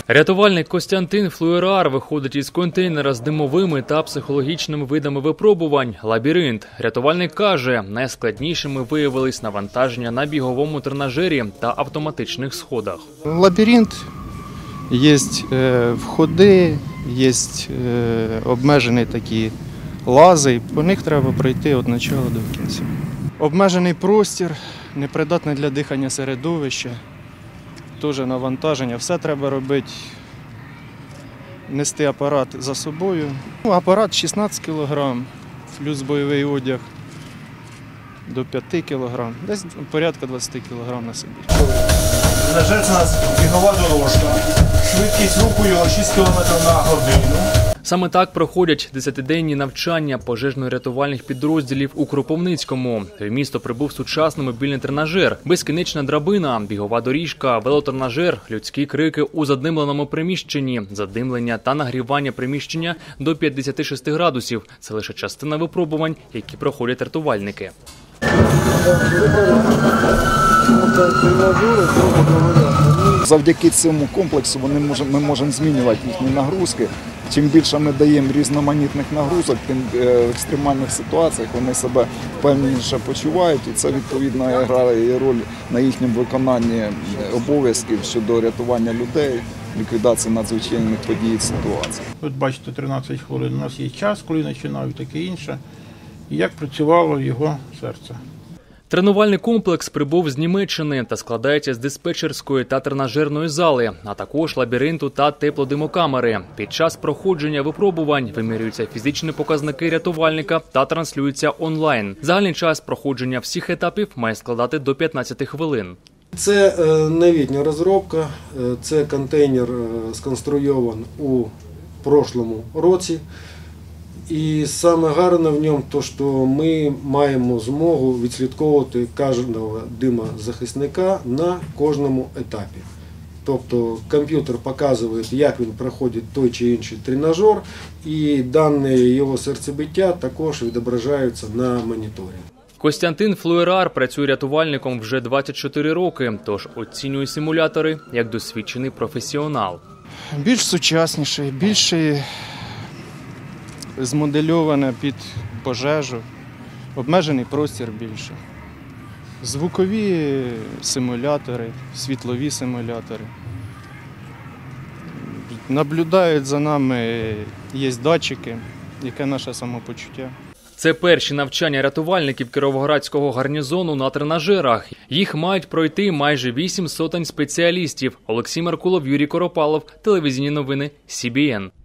Рятувальник Костянтин Флюерар виходить із контейнера з димовими та психологічними видами випробувань «Лабіринт». Рятувальник каже, найскладнішими виявились навантаження на біговому тренажері та автоматичних сходах. Лабіринт, є входи, є обмежені такі лази, по них треба пройти від початку до кінця. Обмежений простір, непридатне для дихання середовище. Теж навантаження, все треба робити, нести апарат за собою. Апарат 16 кг, плюс бойовий одяг до 5 кг, десь порядка 20 кг на собі. Тренажер – це у нас бігова дорожка, швидкість руху його 6 км на годину. Саме так проходять 10-денні навчання пожежно-рятувальних підрозділів у Кропивницькому. В місто прибув сучасний мобільний тренажер, безкінечна драбина, бігова доріжка, велотренажер, людські крики у задимленому приміщенні, задимлення та нагрівання приміщення до 56 градусів. Це лише частина випробувань, які проходять рятувальники. Завдяки цьому комплексу ми можемо змінювати їхні нагрузки. Чим більше ми даємо різноманітних нагрузок, тим в екстремальних ситуаціях вони себе впевненіше почувають. І це, відповідно, грає роль на їхньому виконанні обов'язків щодо рятування людей, ліквідації надзвичайних подій і ситуацій. Тут бачите, 13 хвилин. У нас є час, коли починав і таке інше. І як працювало його серце. Тренувальний комплекс прибув з Німеччини та складається з диспетчерської та тренажерної зали, а також лабіринту та теплодимокамери. Під час проходження випробувань вимірюються фізичні показники рятувальника та транслюються онлайн. Загальний час проходження всіх етапів має складати до 15 хвилин. Це новітня розробка, це контейнер сконструйований у прошлому році. І саме гарне в ньому те, що ми маємо змогу відслідковувати кожного димозахисника на кожному етапі. Тобто комп'ютер показує, як він проходить той чи інший тренажер, і дані його серцебиття також відображаються на моніторі. Костянтин Флюерар працює рятувальником вже 24 роки, тож оцінює симулятори як досвідчений професіонал. Більш сучасніший, більший змодельоване під пожежу, обмежений простір більше. Звукові симулятори, світлові симулятори. Наблюдають за нами, є датчики, яке наше самопочуття. Це перші навчання рятувальників Кіровоградського гарнізону на тренажерах. Їх мають пройти майже 8 сотень спеціалістів. Олексій Меркулов, Юрій Коропалов, телевізійні новини СІБІН.